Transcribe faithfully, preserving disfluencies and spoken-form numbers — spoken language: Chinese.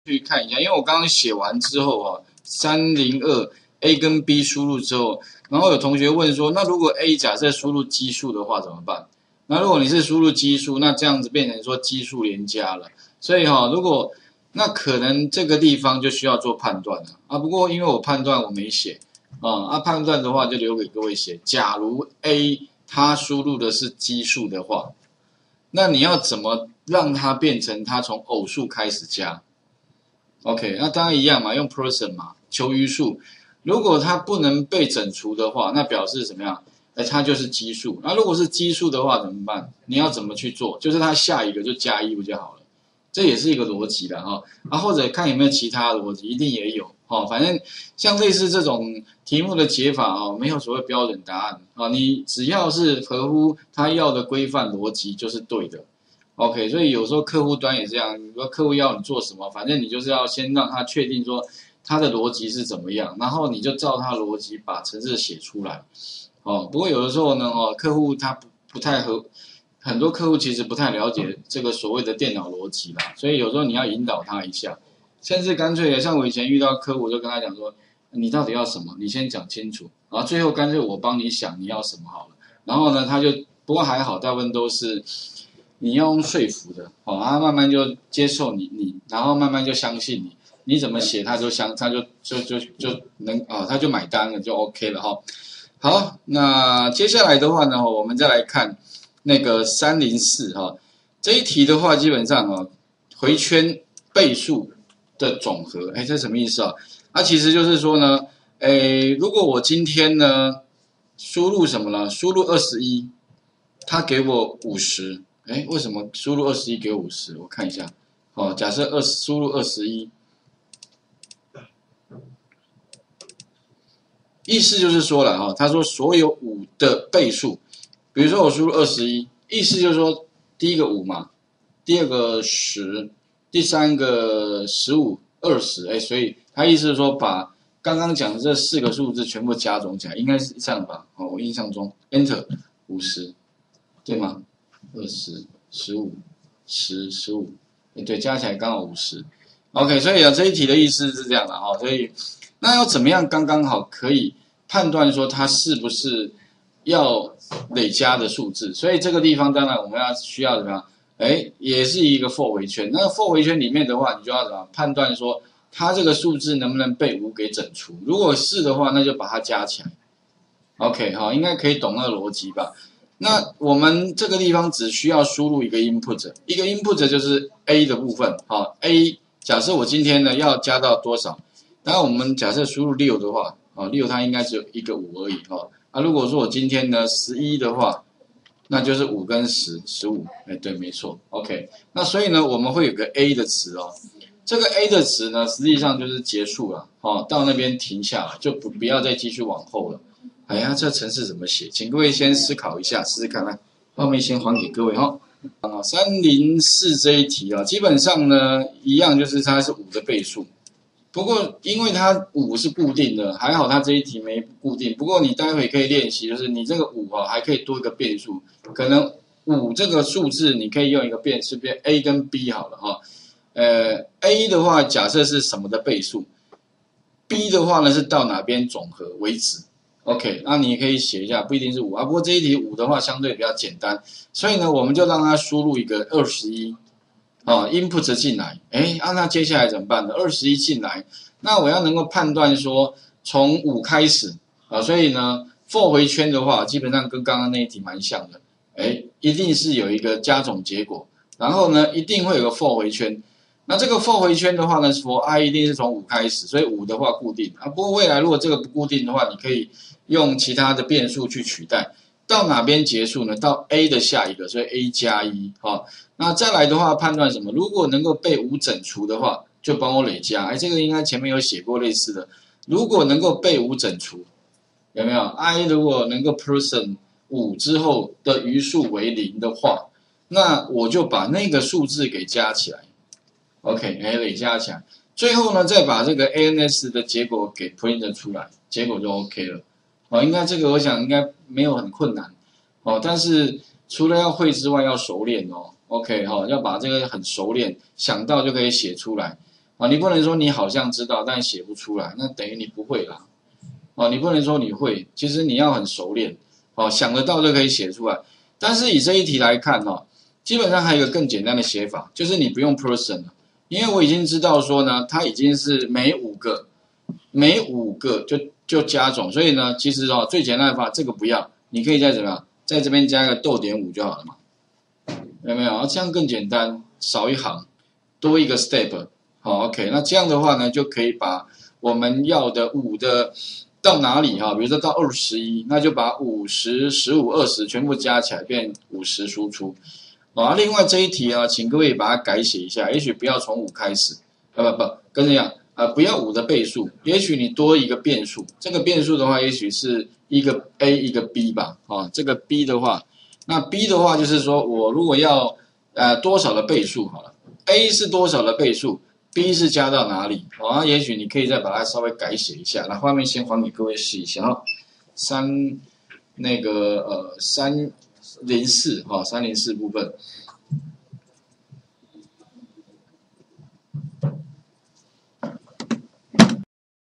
去看一下，因为我刚刚写完之后啊，三零二 A 跟 B 输入之后，然后有同学问说，那如果 A 假设输入奇数的话怎么办？那如果你是输入奇数，那这样子变成说奇数连加了，所以哈、哦，如果那可能这个地方就需要做判断了啊。不过因为我判断我没写啊，啊判断的话就留给各位写。假如 A 它输入的是奇数的话，那你要怎么让它变成它从偶数开始加？ OK， 那当然一样嘛，用 person 嘛，求余数。如果它不能被整除的话，那表示怎么样？哎，它就是奇数。那如果是奇数的话怎么办？你要怎么去做？就是它下一个就加一不就好了？这也是一个逻辑的哈。啊，或者看有没有其他的逻辑，一定也有哈。反正像类似这种题目的解法啊，没有所谓标准答案啊，你只要是合乎他要的规范逻辑就是对的。OK， 所以有时候客户端也这样，你说客户要你做什么，反正你就是要先让他确定说他的逻辑是怎么样，然后你就照他逻辑把程式写出来。哦，不过有的时候呢，哦，客户他不不太合，很多客户其实不太了解这个所谓的电脑逻辑啦，所以有时候你要引导他一下，甚至干脆像我以前遇到客户，我就跟他讲说，你到底要什么，你先讲清楚，然后最后干脆我帮你想你要什么好了。然后呢，他就不过还好，大部分都是。你要用说服的，哦，他慢慢就接受你，你，然后慢慢就相信你，你怎么写他就相，他就就就就能啊、哦，他就买单了，就 OK 了哈、哦。好，那接下来的话呢，我们再来看那个三零四哈，这一题的话，基本上啊，回圈倍数的总和，哎，这什么意思啊？啊，其实就是说呢，哎，如果我今天呢输入什么呢？输入二十一，他给我五十。哎，为什么输入二十一给五十？我看一下，哦，假设二输入二十一，意思就是说了哈、哦，他说所有五的倍数，比如说我输入二十一，意思就是说第一个五嘛，第二个十，第三个十五、二十，哎，所以他意思是说把刚刚讲的这四个数字全部加总起来，应该是这样吧？哦，我印象中 ，Enter 五十，对吗？二十、十五、十、十五，对，加起来刚好五十。OK， 所以啊，这一题的意思是这样的哈，所以那要怎么样刚刚好可以判断说它是不是要累加的数字？所以这个地方当然我们要需要怎么样？哎，也是一个 for 回圈。那 for 回圈里面的话，你就要怎么判断说它这个数字能不能被五给整除？如果是的话，那就把它加起来。OK， 好，应该可以懂那个逻辑吧？那我们这个地方只需要输入一个 input， 一个 input 就是 A 的部分，好 ，A 假设我今天呢要加到多少？当然我们假设输入六的话，啊，六它应该只有一个五而已，哈，啊，如果说我今天呢十一的话，那就是五跟十，十五，哎，对，没错 ，OK， 那所以呢我们会有个 A 的词哦，这个 A 的词呢实际上就是结束了，哦，到那边停下来，就不不要再继续往后了。哎呀，这程式怎么写？请各位先思考一下，试试看来。后面先还给各位哈。啊，三零四这一题啊，基本上呢一样，就是它是五的倍数。不过因为它五是固定的，还好它这一题没固定。不过你待会可以练习，就是你这个五啊还可以多一个变数，可能五这个数字你可以用一个变数变 A 跟 B 好了哈。呃 ，A 的话假设是什么的倍数 ，B 的话呢是到哪边总和为止。OK， 那你也可以写一下，不一定是五啊。不过这一题五的话相对比较简单，所以呢，我们就让它输入一个二十一啊 ，input 进来。哎，啊，那接下来怎么办呢？二十一进来，那我要能够判断说从五开始啊，所以呢 ，for 回圈的话，基本上跟刚刚那一题蛮像的。哎，一定是有一个加总结果，然后呢，一定会有个 for 回圈。那这个 for 回圈的话呢 ，for i 一定是从五开始，所以五的话固定啊。不过未来如果这个不固定的话，你可以用其他的变数去取代，到哪边结束呢？到 A 的下一个，所以 A 加一，好，那再来的话判断什么？如果能够被五整除的话，就帮我累加。哎，这个应该前面有写过类似的。如果能够被五整除，有没有 ？I 如果能够 person 五之后的余数为零的话，那我就把那个数字给加起来。OK， 哎，累加起来，最后呢，再把这个 A N S 的结果给 print 出来，结果就 OK 了。哦，应该这个我想应该没有很困难哦，但是除了要会之外，要熟练哦。OK 哈、哦，要把这个很熟练，想到就可以写出来啊，你不能说你好像知道，但写不出来，那等于你不会啦。哦，你不能说你会，其实你要很熟练，哦，想得到就可以写出来。但是以这一题来看哦，基本上还有一个更简单的写法，就是你不用 person 了，因为我已经知道说呢，它已经是每五个，每五个就就加总，所以呢，其实哦最简单的方法，这个不要，你可以再怎么样，在这边加个逗点五就好了嘛，有没有？这样更简单，少一行，多一个 step。好 ，OK， 那这样的话呢，就可以把我们要的五的到哪里哈？比如说到二十一，那就把五十、十五、二十全部加起来变五十输出。啊，另外这一题啊，请各位把它改写一下，也许不要从五开始，呃不不，跟这样，呃不要五的倍数，也许你多一个变数，这个变数的话，也许是一个 A 一个 B 吧，啊，这个 B 的话，那 B 的话就是说我如果要呃多少的倍数好了 ，A 是多少的倍数？ B 是加到哪里？哦，那也许你可以再把它稍微改写一下。那画面先还给各位试一下哈。三那个呃三零四哈三零四部分，